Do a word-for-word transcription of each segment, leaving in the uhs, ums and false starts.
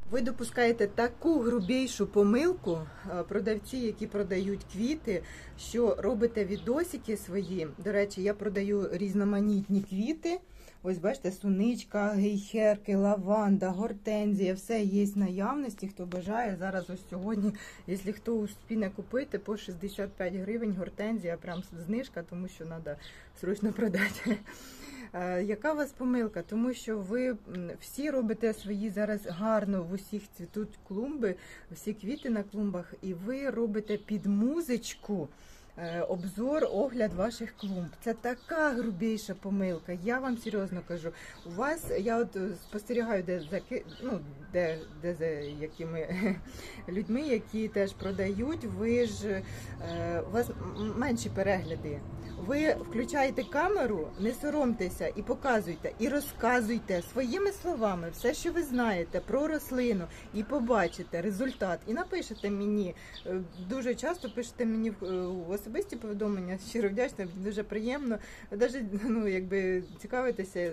Ви допускаєте таку грубішу помилку, продавці, які продають квіти, що робите відосики свої. До речі, я продаю різноманітні квіти. Ось бачите, суничка, гейхерки, лаванда, гортензія, все є в наявності, хто бажає. Зараз ось сьогодні, якщо хто успіне купити, по шістдесят п'ять гривень гортензія, прям знижка, тому що треба срочно продати. Яка у вас помилка? Тому що ви всі робите свої зараз гарно, в усіх цвітуть клумби, всі квіти на клумбах, і ви робите під музичку обзор, огляд ваших клумб. Це така грубіша помилка. Я вам серйозно кажу. У вас, я от спостерігаю, де за ну, де, де за якими людьми, які теж продають, ви ж, у вас менші перегляди. Ви включаєте камеру, не соромтеся і показуйте, і розказуйте своїми словами все, що ви знаєте про рослину, і побачите результат. І напишете мені, дуже часто пишете мені в особисті повідомлення, щиро вдячна, дуже приємно. Навіть, ну, якби цікавитеся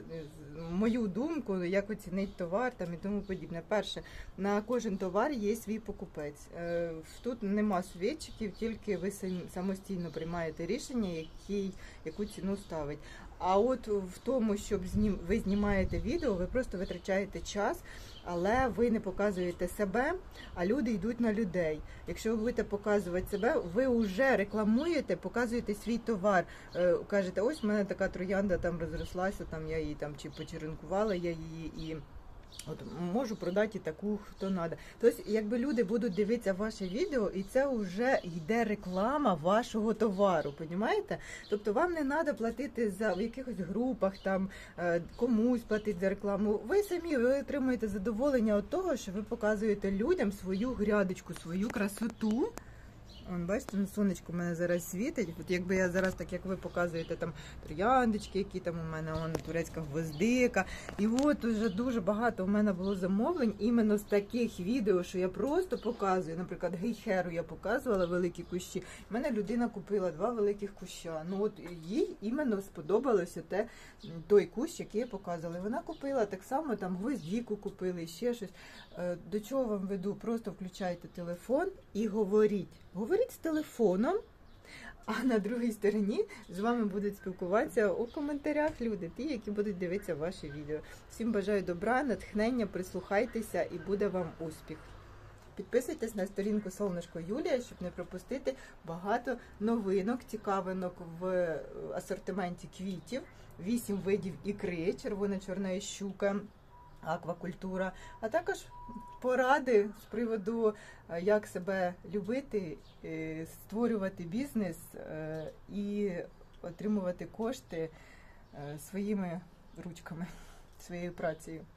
мою думку, як оцінить товар там і тому подібне. Перше, на кожен товар є свій покупець. Тут нема совєтчиків, тільки ви самостійно приймаєте рішення, які, яку ціну ставить. А от в тому, щоб знім, ви знімаєте відео, ви просто витрачаєте час, але ви не показуєте себе, а люди йдуть на людей. Якщо ви будете показувати себе, ви вже рекламуєте, показуєте свій товар. Е, кажете, ось в мене така троянда там розрослася, там я її там чи почеренкувала, я її і от можу продати таку, хто треба. Тобто, якби люди будуть дивитися ваше відео, і це вже йде реклама вашого товару, розумієте? Тобто вам не треба платити за в якихось групах, там комусь платити за рекламу. Ви самі ви отримуєте задоволення від того, що ви показуєте людям свою грядочку, свою красоту. Вон, бачите, на сонечку в мене зараз світить. От якби я зараз, так як ви показуєте, там трояндочки, які там у мене, вон, турецька гвоздика. І от уже дуже багато у мене було замовлень іменно з таких відео, що я просто показую. Наприклад, гейхеру я показувала, великі кущі. У мене людина купила два великих куща. Ну от їй іменно сподобалося те, той кущ, який я показувала. І вона купила так само, там гвоздіку купили, ще щось. До чого вам веду? Просто включайте телефон і говоріть. Говоріть з телефоном, а на другій стороні з вами будуть спілкуватися у коментарях люди, ті, які будуть дивитися ваші відео. Всім бажаю добра, натхнення, прислухайтеся і буде вам успіх. Підписуйтесь на сторінку Солнышко Юлія, щоб не пропустити багато новинок, цікавинок в асортименті квітів, вісім видів ікри, червона-чорна щука, аквакультура, а також поради з приводу, як себе любити, створювати бізнес і отримувати кошти своїми ручками, своєю працею.